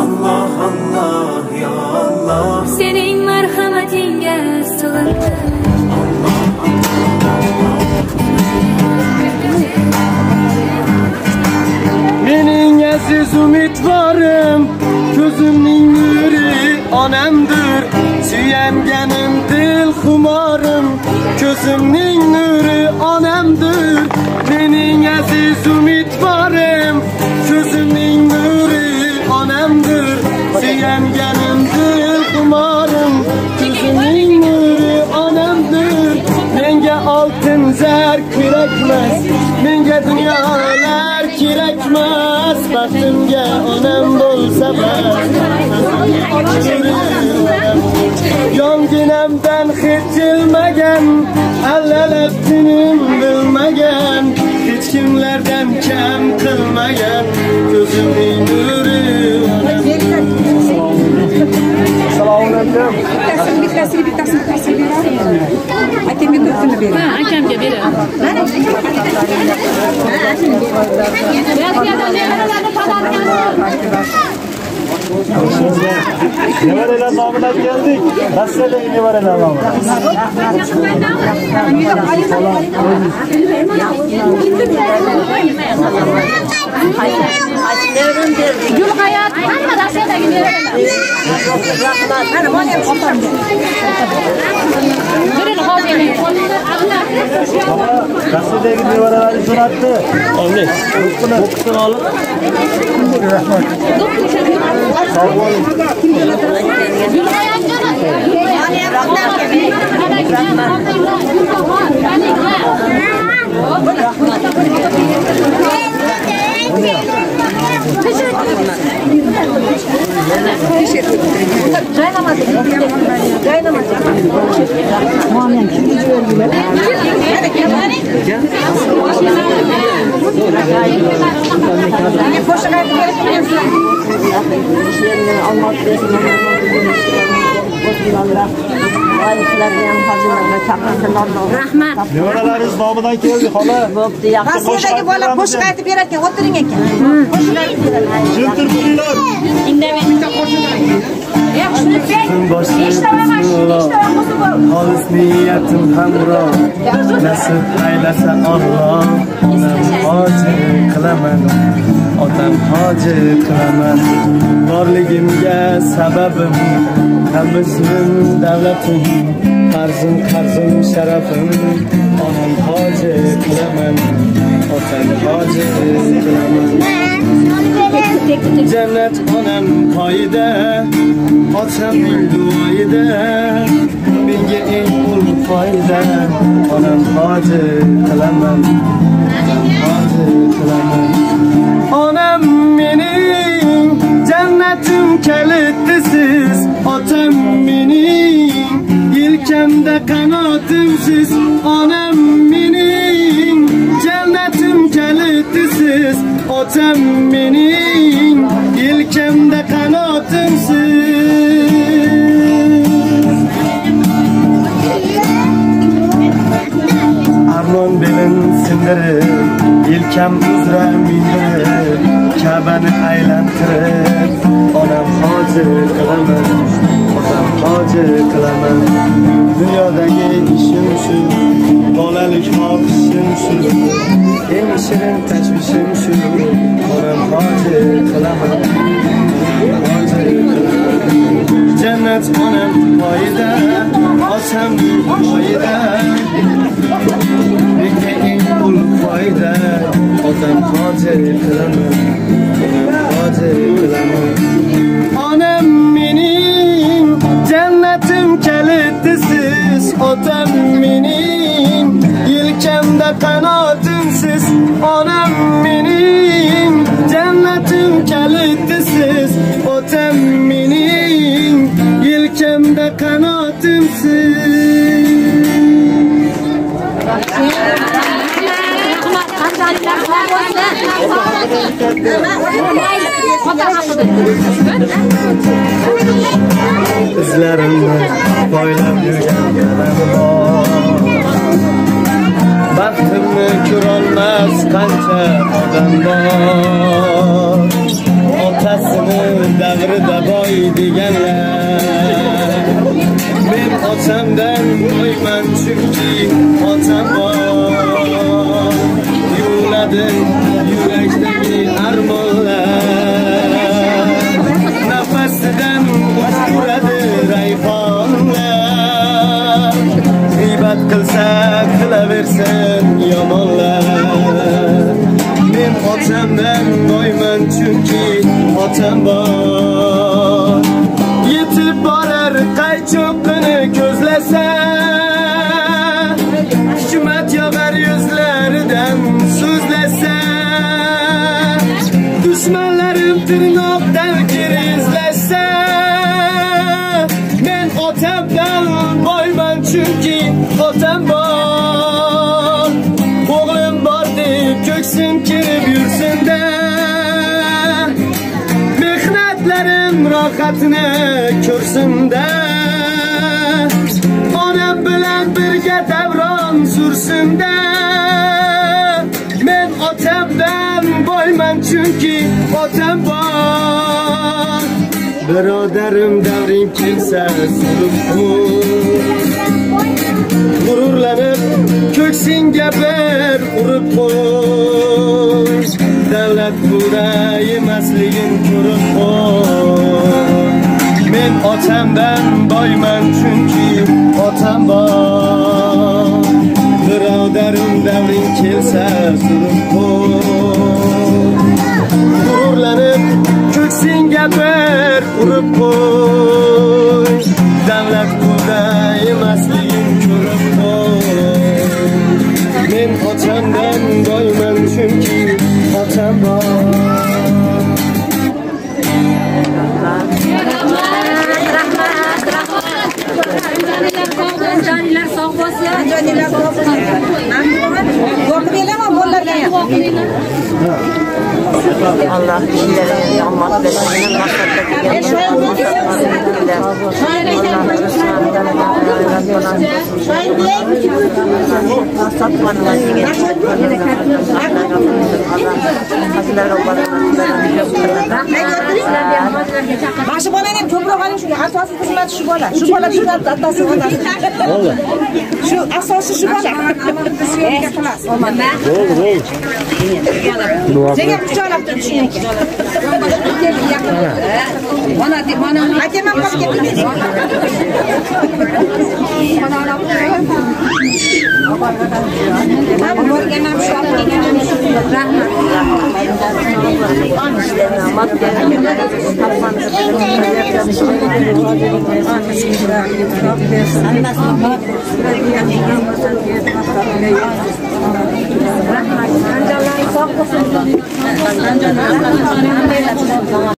Allah Allah ya Allah. Senin merhametinge sığındım. Mening aziz umidvorim, ko'zimning nuri onamdir. Suyanganim dil xumorim, ko'zimning nuri onamdir. Mening aziz umidvorim, ko'zimning nuri onamdir. Suyanganim dil xumorim, ko'zimning nuri onamdir. Menga oltin zar kerakmas, menga dunyolar kerakmas. Baxtimga onam bo'lsa bas. Yonginamdan hech jilmagan, allalab tinim bilmagan, hech kimlardan kam qilmagan, ko'zimning nuri onam. Assalomu alaykum. Bittasini aka mikrofonni bering. Ha, akamga bering. Nevareler nomidan geldik. Nasılsınız nevareler nomidan? Gül hayat, hamma rasyadagi nevarelar. Nasıldagi nevarelarni so'ratdi. Oldi. O'qitini olib. Rahmat. Sağ olun. Gül hayat canım. Rahmat. Nevaralaringiz nomidan keldi, xola. Bo'pti, yaxshi. Rossiyadagi bola qo'shiq aytib berarkan, o'tiring ekan. Qo'shiq aytib beradi. Jiltir turinglar. Indamay. Xolis niyatim hamroh, nasib aylasa Alloh. Onam hoji qilaman, otam hoji qilaman. Borligimga sababim, hammislim davlatim, qarzim sharafim. Onam hoji qilaman, otam hoji qilaman. Jannat onam poyida, otamning duoyida, menga eng ul foyda. Onam hoji qilaman, hoji qilaman. Onam mening jannatim kalitisiz, otam mening yelkamda qanotimsiz. Onam mening jannatim kalitisiz, otam mening yelkamda qanotimsiz. Armon belin sindirib, yelkam uzra mindirib, Ka'bani aylantirib, onam hoji qilaman, otam hoji qilaman. Dunyodagi ishim shu, bolalik xohishim shu, eng shirin tashvishim shu. Onam hoji qilaman, hoji qilaman. Jannat onam poyida, otam poyida, menga eng ul foyda. Otam hoji qilaman, hoji qilaman. Onam mening jannatim kalitisiz, otam mening yelkamda qanotimsiz. Onam mening jannatim kalitisiz, otam mening yelkamda qanotimsiz. Izlarimni poylab yurgan yarim bor, baxtimni ko'rolmas qancha odam bor. Ota Otasini davrida boy deganlar. Men otamdan boyman chunki otam bor. Yuvladi yurakdagi armonlar. Nafasidan uradi rayhonlar. G'iybat qilsa qilaversin yomonlar. Men otamdan boyman chunki otam bor. Yetib borar qaychoqini ko'zlasa, hikmat yog'ar yuzlaridan so'zlasa. Dushmanlarim tirnoqdan kerizlasa, men otamdan boyman chunki otam bor. O'g'lim bor deb ko'ksim kirib yursin-da, mehnatlarim rohatini ko'rsin-da. Onam bilan birga davron sursin-da, men otamdan boyman chunki otam bor. Birodarim davring kelsa surib qo'y, g'ururlanib ko'ksingga bir urib qo'y. Davlat pura emasligin ko'rib qo'y. Men otamdan boyman chunki otam bor. Birodarim davring kelsa surib qo'y, g'ururlanib ko'ksingga bir urib qo'y. Davlat pura emasligin ko'rib qo'y. Men otamdan boyman chunki otam bor. Jonilar sog' bo'lsin. Jonilar sog' bo'lsin. Yo'q deyman, bo'llarga ham. Allah işlerini rahmat versin, maqsadda Başı bolani ham ko'proq oling shunga. Asosiy xizmat shu bola. Shu bola shu otasi onasi. Shu asosiy shu bola. Senga quchoqlab turishing kerak. Mana akam ham qolib ketdingiz. Men borganam shu olib kelganim shu. Rahmat.